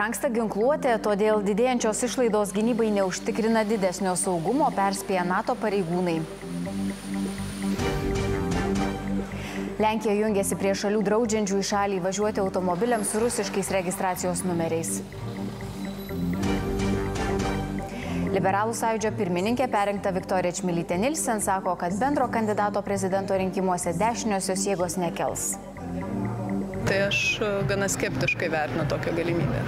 Brangsta ginkluotė, todėl didėjančios išlaidos gynybai neužtikrina didesnio saugumo, perspėja NATO pareigūnai. Lenkija jungiasi prie šalių draudžiančių į šalį važiuoti automobiliams su rusiškais registracijos numeriais. Liberalų sąjūdžio pirmininkė perrinkta Viktorija Čmilytė Nilsen sako, kad bendro kandidato prezidento rinkimuose dešiniosios jėgos nekels. Tai aš gana skeptiškai vertinu tokią galimybę.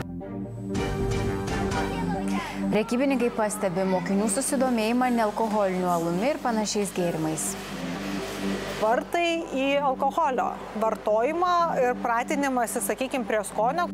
Prekybininkai pastebi mokinių susidomėjimą nealkoholiniu alumi ir panašiais gėrimais. Vartai į alkoholio vartojimą ir pratinimąsi, sakykime, prie skonio.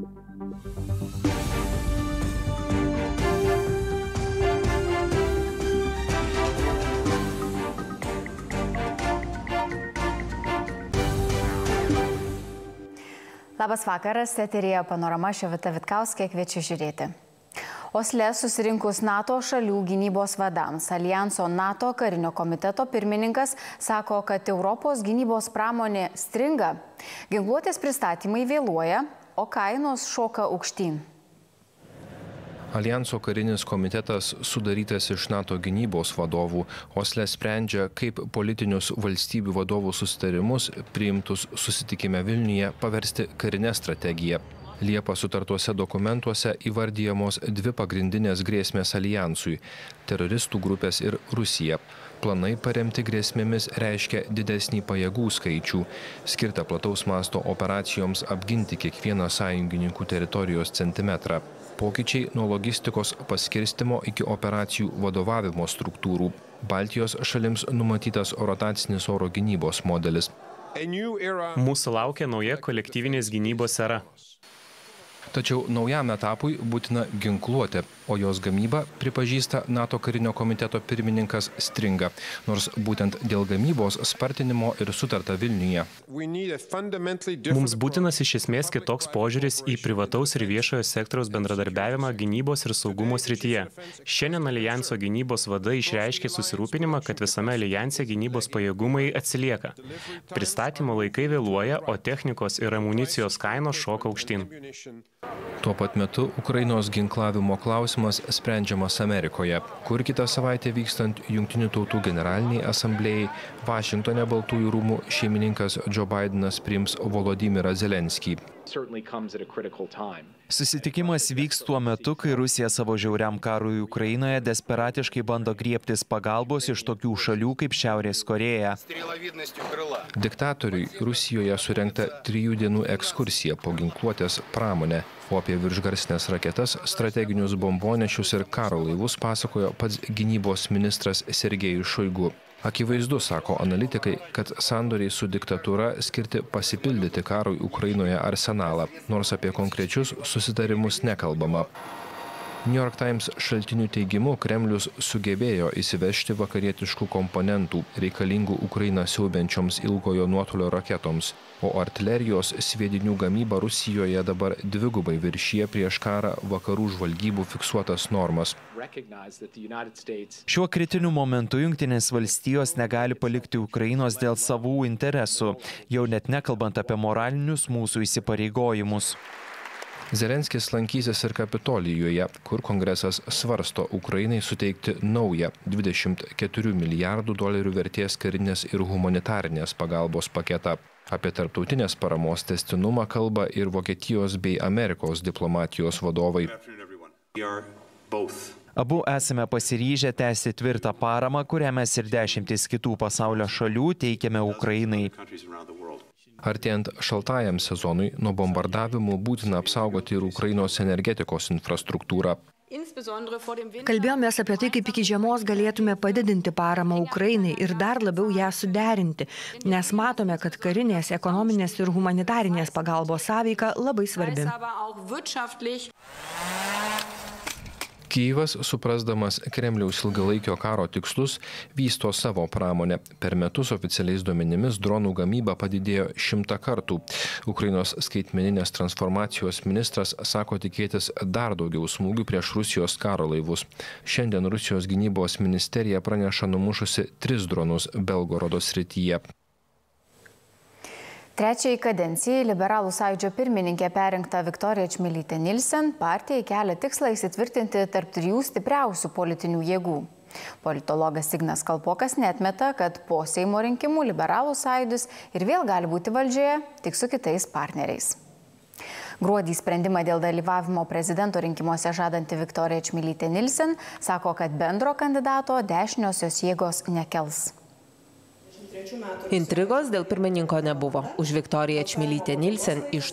Labas vakaras, eteryje Panorama, Ševita Vitkauskė, kviečiu žiūrėti. Osle susirinkus NATO šalių gynybos vadams, Alijanso NATO karinio komiteto pirmininkas sako, kad Europos gynybos pramonė stringa. Ginkluotės pristatymai vėluoja, o kainos šoka aukštyn. Alijanso karinis komitetas sudarytas iš NATO gynybos vadovų. Osle sprendžia, kaip politinius valstybių vadovų susitarimus priimtus susitikime Vilniuje paversti karinę strategiją. Liepą sutartuose dokumentuose įvardyjamos dvi pagrindinės grėsmės alijansui – teroristų grupės ir Rusija. Planai paremti grėsmėmis reiškia didesnį pajėgų skaičių, skirtą plataus masto operacijoms apginti kiekvieną sąjungininkų teritorijos centimetrą. Pokyčiai nuo logistikos paskirstimo iki operacijų vadovavimo struktūrų. Baltijos šalims numatytas rotacinis oro gynybos modelis. Mūsų laukia nauja kolektyvinės gynybos era. Tačiau naujam etapui būtina ginkluotė, o jos gamyba, pripažįsta NATO karinio komiteto pirmininkas, stringa, nors būtent dėl gamybos spartinimo ir sutarta Vilniuje. Mums būtinas iš esmės kitoks požiūris į privataus ir viešojo sektoriaus bendradarbiavimą gynybos ir saugumo srityje. Šiandien Alijanso gynybos vadai išreiškė susirūpinimą, kad visame alijanse gynybos pajėgumai atsilieka. Pristatymo laikai vėluoja, o technikos ir amunicijos kainos šoka aukštyn. Tuo pat metu Ukrainos ginklavimo klausimas sprendžiamas Amerikoje, kur kitą savaitę vykstant Jungtinių tautų generaliniai asamblėjai Vašingtone Baltųjų rūmų šeimininkas Joe Bidenas priims Volodymyrą Zelenskį. Susitikimas vyks tuo metu, kai Rusija savo žiauriam karui Ukrainoje desperatiškai bando griebtis pagalbos iš tokių šalių kaip Šiaurės Korėja. Diktatoriui Rusijoje surengta 3 dienų ekskursija po ginkluotės pramonę, o apie viršgarsinės raketas, strateginius bombonešius ir karo laivus pasakojo pats gynybos ministras Sergejus Šoigu. Akivaizdu, sako analitikai, kad sandoriai su diktatūra skirti pasipildyti karui Ukrainoje arsenalą, nors apie konkrečius susitarimus nekalbama. New York Times šaltinių teigimu Kremlius sugebėjo įsivežti vakarietiškų komponentų reikalingų Ukrainą siaubiančioms ilgojo nuotolio raketoms, o artilerijos sviedinių gamyba Rusijoje dabar dvigubai viršija prieš karą vakarų žvalgybų fiksuotas normas. Šiuo kritiniu momentu Jungtinės valstijos negali palikti Ukrainos dėl savų interesų, jau net nekalbant apie moralinius mūsų įsipareigojimus. Zelenskis lankysis ir Kapitolijuje, kur kongresas svarsto Ukrainai suteikti naują 24 milijardų dolerių vertės karinės ir humanitarinės pagalbos paketą. Apie tarptautinės paramos tęstinumą kalba ir Vokietijos bei Amerikos diplomatijos vadovai. Abu esame pasiryžę tęsti tvirtą paramą, kurią mes ir 10 kitų pasaulio šalių teikiame Ukrainai. Artėjant šaltajam sezonui, nuo bombardavimų būtina apsaugoti ir Ukrainos energetikos infrastruktūrą. Kalbėjomės apie tai, kaip iki žiemos galėtume padidinti paramą Ukrainai ir dar labiau ją suderinti, nes matome, kad karinės, ekonominės ir humanitarinės pagalbos sąveika labai svarbi. Kyjivas, suprasdamas Kremliaus ilgalaikio karo tikslus, vysto savo pramonę. Per metus oficialiais duomenimis dronų gamyba padidėjo 100 kartų. Ukrainos skaitmeninės transformacijos ministras sako tikėtis dar daugiau smūgių prieš Rusijos karo laivus. Šiandien Rusijos gynybos ministerija praneša numušusi 3 dronus Belgorodo srityje. Trečiai kadencijai Liberalų sąjūdžio pirmininkė perrinkta Viktorija Čmilytė Nilsen partijai kelia tikslą įsitvirtinti tarp 3 stipriausių politinių jėgų. Politologas Ignas Kalpokas neatmeta, kad po Seimo rinkimų Liberalų sąjūdis ir vėl gali būti valdžioje, tik su kitais partneriais. Gruodį sprendimą dėl dalyvavimo prezidento rinkimuose žadanti Viktorija Čmilytė Nilsen sako, kad bendro kandidato dešiniosios jėgos nekels. Intrigos dėl pirmininko nebuvo. Už Viktoriją Čmilytę Nilsen iš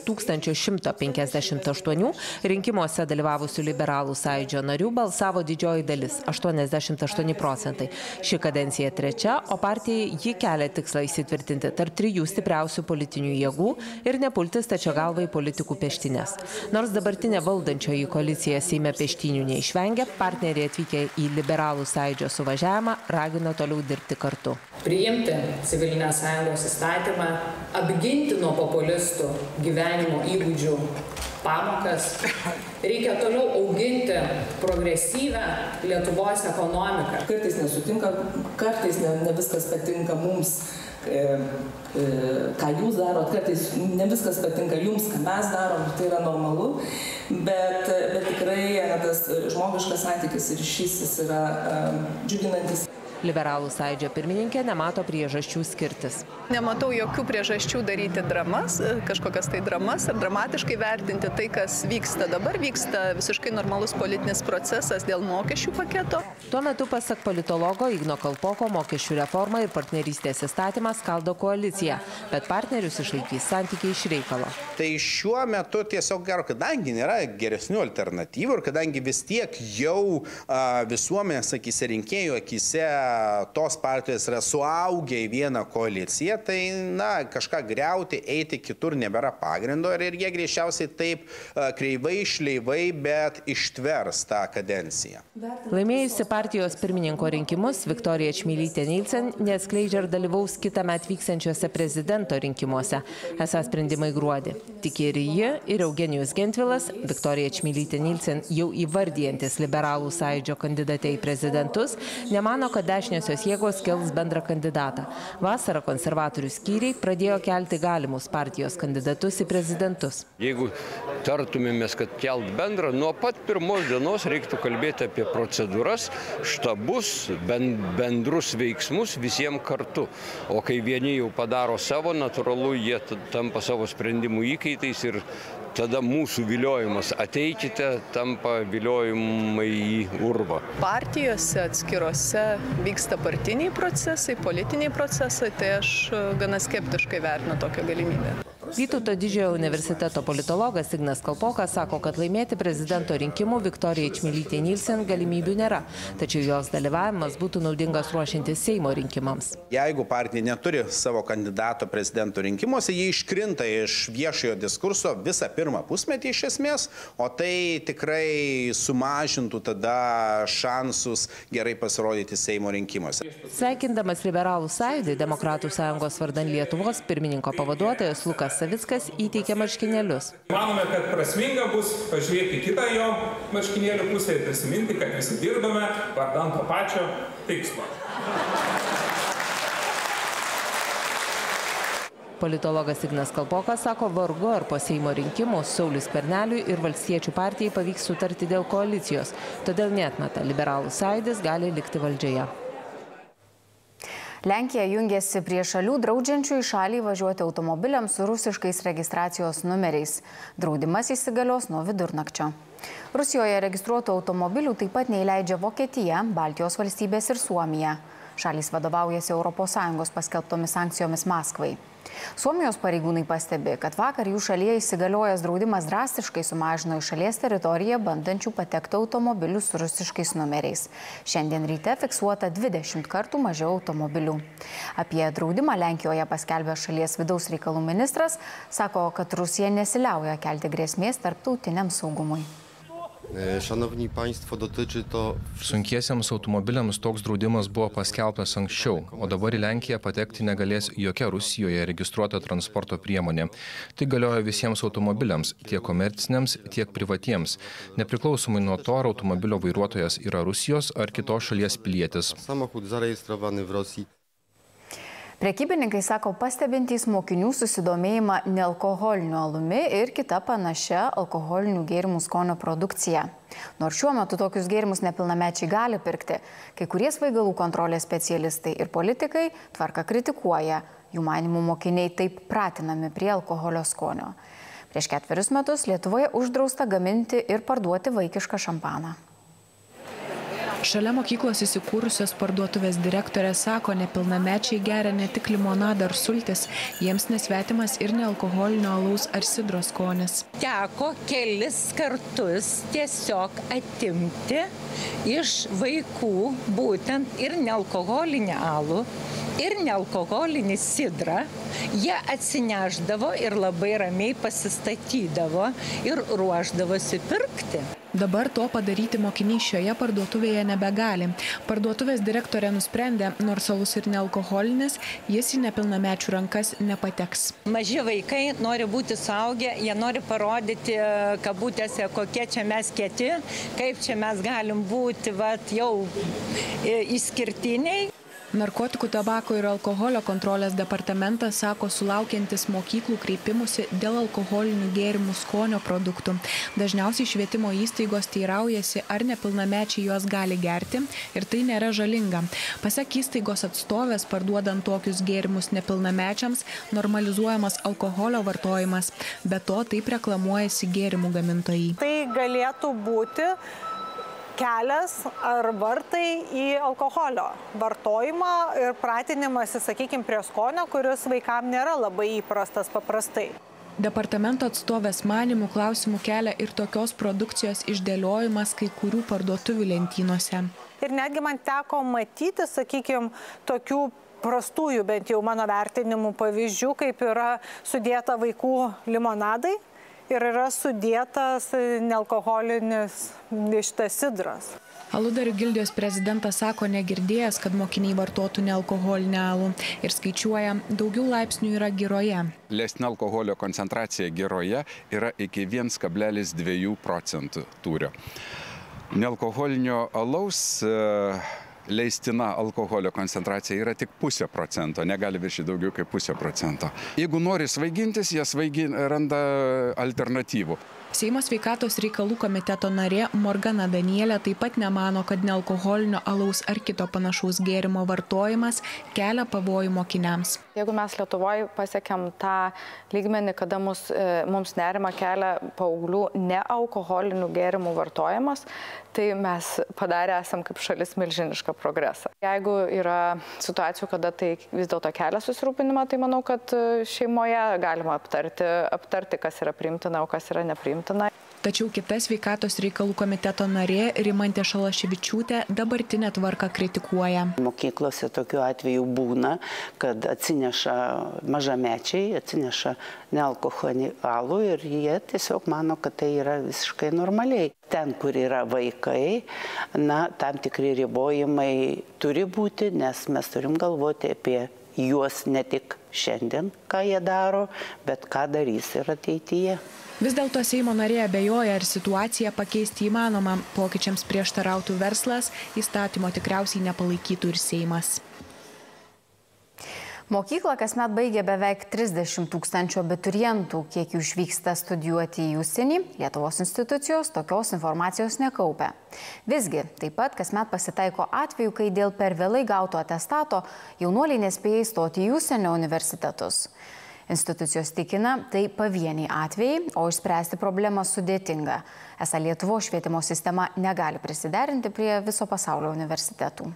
1158 rinkimuose dalyvavusių Liberalų sąjūdžio narių balsavo didžioji dalis – 88%. Ši kadencija trečia, o partijai ji kelia tikslą įsitvirtinti tarp 3 stipriausių politinių jėgų ir nepulti stačia galvai politikų peštines. Nors dabartinė valdančioji koalicija Seime peštinių neišvengia, partneriai atvykę į Liberalų sąjūdžio suvažiavimą ragino toliau dirbti kartu. Priimti civilinės sąjungos įstatymą, apginti nuo populistų gyvenimo įgūdžių pamokas. Reikia toliau auginti progresyvę Lietuvos ekonomiką. Kartais nesutinka, kartais ne viskas patinka mums, ką jūs darot, kartais ne viskas patinka jums, ką mes darom, tai yra normalu, bet tikrai tas žmogiškas santykis ir ryšys yra džiuginantis. Liberalų sąjūdžio pirmininkė nemato priežasčių skirtis. Nematau jokių priežasčių daryti dramas, kažkokias tai dramas ar dramatiškai vertinti tai, kas vyksta. Dabar vyksta visiškai normalus politinis procesas dėl mokesčių paketo. Tuo metu, pasak politologo Igno Kalpoko, mokesčių reforma ir partnerystės įstatymas skaldo koaliciją, bet partnerius išlaikys santykiai iš reikalo. Tai šiuo metu tiesiog gero, kadangi nėra geresnių alternatyvų ir kadangi vis tiek jau visuomenės akise, rinkėjų akise tos partijos yra suaugę į vieną koaliciją, tai kažką griauti, eiti kitur nebėra pagrindo ir jie greičiausiai taip kreivai, šleivai, bet ištvers tą kadenciją. Laimėjusi partijos pirmininko rinkimus, Viktorija Čmilytė Nilsen neatskleidžia ir dalyvaus kitąmet vyksiančiuose prezidento rinkimuose. Esą sprendimai gruodį. Tik ir ji, ir Eugenijus Gentvilas, Viktorija Čmilytė Nilsen jau įvardijantis Liberalų sąjūdžio kandidate į prezidentus, nemano, kad dešiniosios jėgos kels bendrą kandidatą. Vasarą konservatorių skyriai pradėjo kelti galimus partijos kandidatus į prezidentus. Jeigu tartumėmės, kad kelt bendrą, nuo pat pirmos dienos reiktų kalbėti apie procedūras, štabus, bendrus veiksmus visiems kartu. O kai vieni jau padaro savo, natūralu, jie tampa savo sprendimų įkaitais ir tada mūsų viliojimas ateikite tampa viliojimai į urvą. Partijose atskirose vyksta partiniai procesai, politiniai procesai, tai aš gana skeptiškai vertinu tokią galimybę. Vytauto Didžiojo universiteto politologas Ignas Kalpokas sako, kad laimėti prezidento rinkimų Viktorijai Čmilytei Nilsen galimybių nėra, tačiau jos dalyvavimas būtų naudingas ruošiantis Seimo rinkimams. Jeigu partija neturi savo kandidato prezidento rinkimuose, jie iškrinta iš viešojo diskurso visą pirmą pusmetį iš esmės, o tai tikrai sumažintų tada šansus gerai pasirodyti Seimo rinkimuose. Sveikindamas Liberalų sąjūdį, Demokratų sąjungos vardan Lietuvos pirmininko pavaduotojas Lukas Savickas įteikė marškinėlius. Manome, kad prasminga bus pažiūrėti kitą jo marškinėlių pusę ir prisiminti, kad visi dirbame vardan to pačio tikslo. Politologas Ignas Kalpokas sako, vargu ar po Seimo rinkimų Sauliui Skverneliui ir Valstiečių partijai pavyks sutarti dėl koalicijos, todėl neatmeta, Liberalų sąjūdis gali likti valdžioje. Lenkija jungiasi prie šalių draudžiančių į šalį važiuoti automobiliams su rusiškais registracijos numeriais. Draudimas įsigalios nuo vidurnakčio. Rusijoje registruotų automobilių taip pat neįleidžia Vokietija, Baltijos valstybės ir Suomija. Šalys vadovaujasi ES paskelbtomis sankcijomis Maskvai. Suomijos pareigūnai pastebi, kad vakar jų šalyje įsigaliojęs draudimas drastiškai sumažino į šalies teritoriją bandančių patekti automobilių su rusiškais numeriais. Šiandien ryte fiksuota 20 kartų mažiau automobilių. Apie draudimą Lenkijoje paskelbė šalies vidaus reikalų ministras, sako, kad Rusija nesiliauja kelti grėsmės tarptautiniam saugumui. Szanowni Państwo, dotyczy to... Sunkiesiems automobiliams toks draudimas buvo paskelbtas anksčiau, o dabar į Lenkiją patekti negalės jokia Rusijoje registruota transporto priemonė. Tai galioja visiems automobiliams, tiek komerciniams, tiek privatiems, nepriklausomai nuo to, ar automobilio vairuotojas yra Rusijos ar kitos šalies pilietis. Samochód zarejestrowany w Rosji. Prekybininkai sako pastebintys mokinių susidomėjimą nealkoholiniu alumi ir kita panašia alkoholinių gėrimų skonio produkcija. Nors šiuo metu tokius gėrimus nepilnamečiai gali pirkti, kai kurie svaigalų kontrolės specialistai ir politikai tvarką kritikuoja. Jų manimų mokiniai taip pratinami prie alkoholio skonio. Prieš 4 metus Lietuvoje uždrausta gaminti ir parduoti vaikišką šampaną. Šalia mokyklos įsikūrusios parduotuvės direktorė sako, nepilnamečiai geria ne tik limonadą ar sultis, jiems nesvetimas ir nealkoholinio alaus ar sidros skonis. Teko kelis kartus tiesiog atimti iš vaikų būtent ir nealkoholinį alų, ir nealkoholinį sidrą. Jie atsineždavo ir labai ramiai pasistatydavo ir ruošdavosi pirkti. Dabar to padaryti mokiniai šioje parduotuvėje nebegali. Parduotuvės direktorė nusprendė, nors alus ir nealkoholinis, jis į nepilnamečių rankas nepateks. Maži vaikai nori būti suaugę, jie nori parodyti kabutėse, kokie čia mes kieti, kaip čia mes galim būti jau išskirtiniai. Narkotikų, tabako ir alkoholio kontrolės departamentas sako sulaukiantis mokyklų kreipimusi dėl alkoholinių gėrimų skonio produktų. Dažniausiai švietimo įstaigos teiraujasi, ar nepilnamečiai juos gali gerti ir tai nėra žalinga. Pasak įstaigos atstovės, parduodant tokius gėrimus nepilnamečiams, normalizuojamas alkoholio vartojimas. Be to, taip reklamuojasi gėrimų gamintojai. Tai galėtų būti kelias ar vartai į alkoholio vartojimą ir pratinimąsi, sakykime, prie skonio, kuris vaikams nėra labai įprastas paprastai. Departamento atstovės manimų klausimų kelia ir tokios produkcijos išdėliojimas kai kurių parduotuvių lentynose. Ir netgi man teko matyti, sakykime, tokių prastųjų, bent jau mano vertinimų pavyzdžių, kaip yra sudėta vaikų limonadai. Ir yra sudėtas nealkoholinis šitas sidras. Aludarių gildijos prezidentas sako negirdėjęs, kad mokiniai vartotų nealkoholinį alų ir skaičiuoja, daugiau laipsnių yra giroje. Leistina alkoholio koncentracija giroje yra iki 1,2% tūrio. Nealkoholinio alaus leistina alkoholio koncentracija yra tik 0,5%, negali viršyti daugiau kaip 0,5%. Jeigu nori svaigintis, jie randa alternatyvų. Seimo sveikatos reikalų komiteto narė Morgana Danielė taip pat nemano, kad nealkoholinio alaus ar kito panašaus gėrimo vartojimas kelia pavojų mokiniams. Jeigu mes Lietuvoje pasiekėm tą lygmenį, kada mums nerima kelia paauglių nealkoholinių gėrimų vartojimas, tai mes padarę esam kaip šalis milžinišką progresą. Jeigu yra situacijų, kada tai vis dėlto kelia susirūpinimą, tai manau, kad šeimoje galima aptarti, kas yra priimtina, o kas yra nepriimtina. Tačiau kita sveikatos reikalų komiteto narė Rimantė Šalaševičiūtė dabartinę tvarką kritikuoja. Mokyklose tokių atvejų būna, kad atsineša mažamečiai, atsineša nealkoholinį alų ir jie tiesiog mano, kad tai yra visiškai normaliai. Ten, kur yra vaikai, tam tikri ribojimai turi būti, nes mes turim galvoti apie juos ne tik šiandien, ką jie daro, bet ką darys ir ateityje. Vis dėlto Seimo narė abejoja, ar situaciją pakeisti įmanoma. Pokyčiams prieštarautų verslas, įstatymo tikriausiai nepalaikytų ir Seimas. Mokyklą kasmet baigia beveik 30 000 abiturientų. Kiek jų išvyksta studijuoti į užsienį, Lietuvos institucijos tokios informacijos nekaupia. Visgi, taip pat kasmet pasitaiko atvejų, kai dėl per vėlai gauto atestato jaunuoliai nespėja įstoti į užsienio universitetus. Institucijos tikina, tai pavieniai atvejai, o išspręsti problemą sudėtinga. Esą Lietuvos švietimo sistema negali prisiderinti prie viso pasaulio universitetų.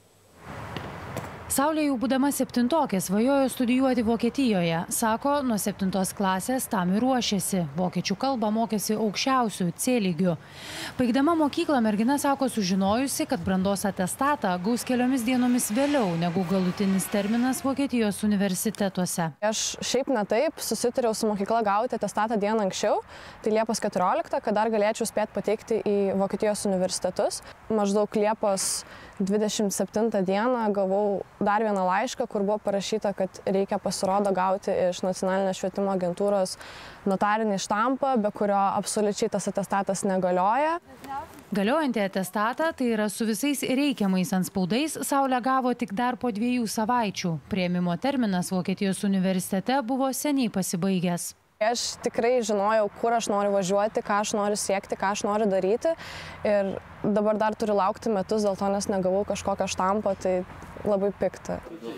Saulė jau būdama 7-okė svajojo studijuoti Vokietijoje. Sako, nuo 7 klasės tam ir ruošėsi. Vokiečių kalbą mokėsi aukščiausių C lygių. Baigdama mokyklą mergina sako sužinojusi, kad brandos atestatą gaus keliomis dienomis vėliau negu galutinis terminas Vokietijos universitetuose. Aš šiaip ne taip susitariau su mokykla gauti atestatą dieną anksčiau, tai Liepos 14, kad dar galėčiau spėti pateikti į Vokietijos universitetus. Maždaug Liepos 27 dieną gavau dar vieną laišką, kur buvo parašyta, kad reikia pasirodo gauti iš Nacionalinės švietimo agentūros notarinį štampą, be kurio absoliučiai tas atestatas negalioja. Galiojantį atestatą, tai yra su visais reikiamais antspaudais, Saulė gavo tik dar po 2 savaičių. Priėmimo terminas Vokietijos universitete buvo seniai pasibaigęs. Aš tikrai žinojau, kur aš noriu važiuoti, ką aš noriu siekti, ką aš noriu daryti. Ir dabar dar turiu laukti metus, dėl to nes negavau kažkokio štampo, tai labai pikta.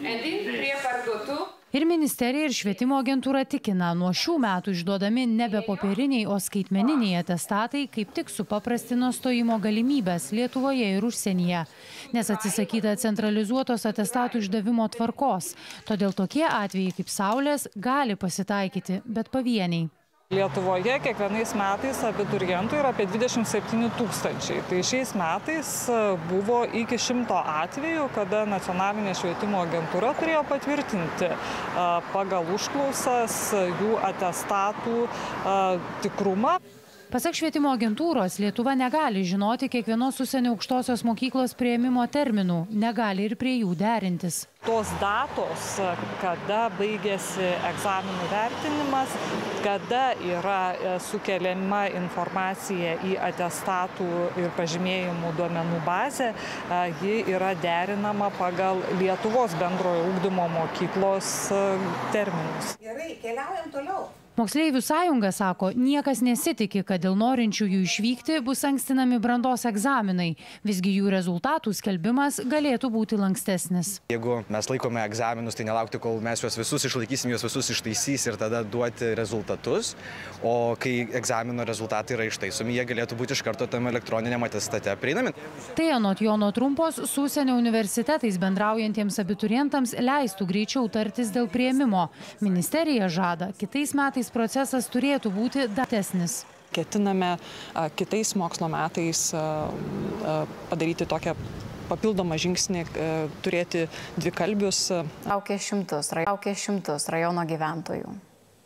Ir ministerija, ir švietimo agentūra tikina, nuo šių metų išduodami nebe popieriniai, o skaitmeniniai atestatai kaip tik supaprastino stojimo galimybės Lietuvoje ir užsienyje, nes atsisakyta centralizuotos atestatų išdavimo tvarkos. Todėl tokie atvejai kaip Saulės gali pasitaikyti, bet pavieniai. Lietuvoje kiekvienais metais abiturientų yra apie 27 000. Tai šiais metais buvo iki 100 atvejų, kada nacionalinė švietimo agentūra turėjo patvirtinti pagal užklausas jų atestatų tikrumą. Pasak švietimo agentūros, Lietuva negali žinoti kiekvienos užsienio aukštosios mokyklos priėmimo terminų, negali ir prie jų derintis. Tos datos, kada baigėsi egzaminų vertinimas, kada yra sukeliama informacija į atestatų ir pažymėjimų duomenų bazę, ji yra derinama pagal Lietuvos bendrojo ugdymo mokyklos terminus. Gerai, keliaujam toliau. Moksleivių sąjunga sako, niekas nesitiki, kad dėl norinčiųjų išvykti bus ankstinami brandos egzaminai. Visgi jų rezultatų skelbimas galėtų būti lankstesnis. Jeigu mes laikome egzaminus, tai nelaukti, kol mes juos visus išlaikysim, juos visus ištaisys ir tada duoti rezultatus. O kai egzamino rezultatai yra ištaisomi, jie galėtų būti iš karto tam elektroniniam atestate prieinami. Tai anot Jono Trumpos su užsienio universitetais bendraujantiems abiturientams leistų greičiau tartis dėl priėmimo. Ministerija žada, kitais metais procesas turėtų būti datesnis. Ketiname kitais mokslo metais padaryti tokią papildomą žingsnį, turėti dvikalbius. Laukia šimtus rajono gyventojų.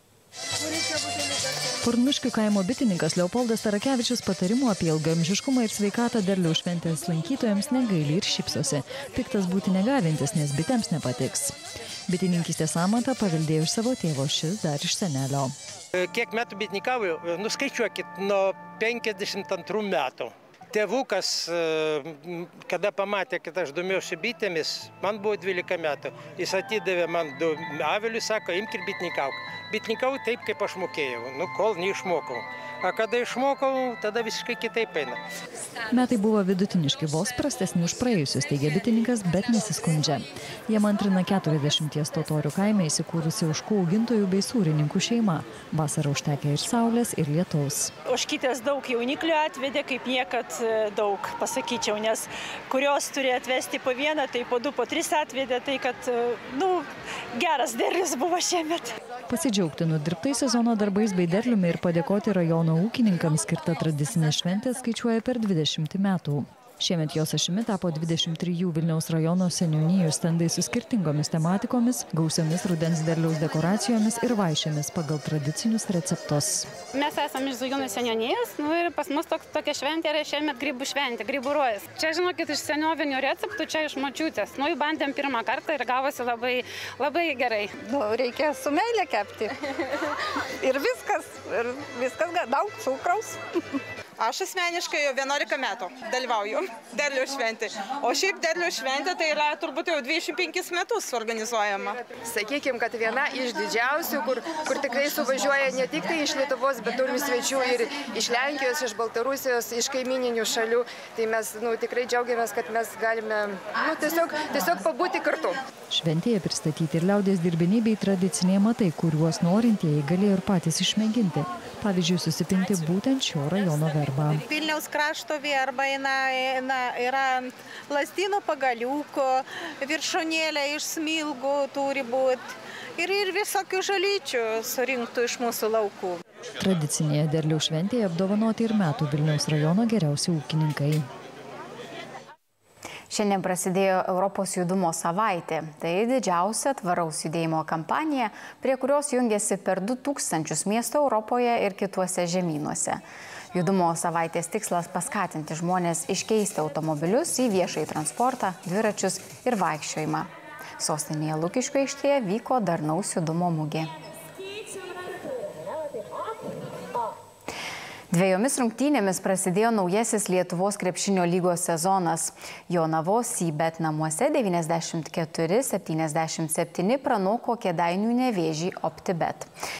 Purniškių kaimo bitininkas Leopoldas Tarakevičius patarimų apie ilgaamžiškumą ir sveikatą derliaus šventės lankytojams negaili ir šypsosi. Piktas būti negalintis, nes bitėms nepatiks. Bitininkystės amatą paveldėjo iš savo tėvo, šis dar iš senelio. Kiek metų bitininkauju, nuskaičiuokit, nuo 52 metų. Tėvukas, kada pamatė, kad aš domiausi bitėmis, man buvo 12 metų. Jis atidavė man 2 avilius, sako, imk ir bitininkau. Bitininkau taip, kaip aš mokėjau, kol neišmokau. O kada išmokau, tada visiškai kitaip eina. Metai buvo vidutiniški, vos prastesni už praėjusius, teigia bitininkas, bet nesiskundžia. Jie antrina 40 totorių kaime įsikūrusi ožkų augintojų bei sūrininkų šeima. Vasarą užtekė ir saulės, ir lietaus. Ožkytės daug jauniklių atvedė, kaip niekad daug, pasakyčiau, nes kurios turi atvesti po vieną, tai po 2, po 3 atvedė, tai kad, geras derlius buvo šiemet. Pasidžiaugti nudirbtais sezono darbais bei derliumi ir padėkoti rajono ūkininkams skirta tradicinė šventė skaičiuoja per 20 metų. Šiemet jos ašimi tapo 23 Vilniaus rajono seniūnijų stendai su skirtingomis tematikomis, gausiomis rudens derliaus dekoracijomis ir vaišėmis pagal tradicinius receptus. Mes esame iš Zujūnų seniūnijos, ir pas mus tokia šventė yra šiemet grybų šventė, grybų rojas. Čia, žinokit, iš senovinių receptų, čia iš močiutės. Bandėm pirmą kartą ir gavosi labai gerai. Reikia su meile kepti. Ir viskas daug cukraus. Aš asmeniškai jau 11 metų dalyvauju derliaus šventė. O šiaip derliaus šventė tai yra turbūt jau 25 metus organizuojama. Sakykime, kad viena iš didžiausių, kur tikrai suvažiuoja ne tik tai iš Lietuvos, bet turim svečių ir iš Lenkijos, iš Baltarusijos, iš kaimininių šalių. Tai mes tikrai džiaugiamės, kad mes galime tiesiog pabūti kartu. Šventėje pristatyti ir liaudies dirbiniai bei tradiciniai amatai, kuriuos norintieji galėjo ir patys išmėginti. Pavyzdžiui, susipinti būtent šio rajono verbą. Vilniaus krašto verba yra lazdynų pagaliukų, viršūnėlė iš smilgų turi būti ir visokių žalyčių surinktų iš mūsų laukų. Tradicinėje derliaus šventėje apdovanoti ir metų Vilniaus rajono geriausi ūkininkai. Šiandien prasidėjo Europos judumo savaitė. Tai didžiausia tvaraus judėjimo kampanija, prie kurios jungiasi per 2000 miestų Europoje ir kituose žemynuose. Judumo savaitės tikslas paskatinti žmonės iškeisti automobilius į viešąjį transportą, dviračius ir vaikščiojimą. Sostinėje Lukiškių aikštėje vyko darnaus judumo mugė. Dviejomis rungtynėmis prasidėjo naujasis Lietuvos krepšinio lygos sezonas. Jonavos Sybet namuose 94-77 pranoko Kėdainių Nevėžį OptiBet.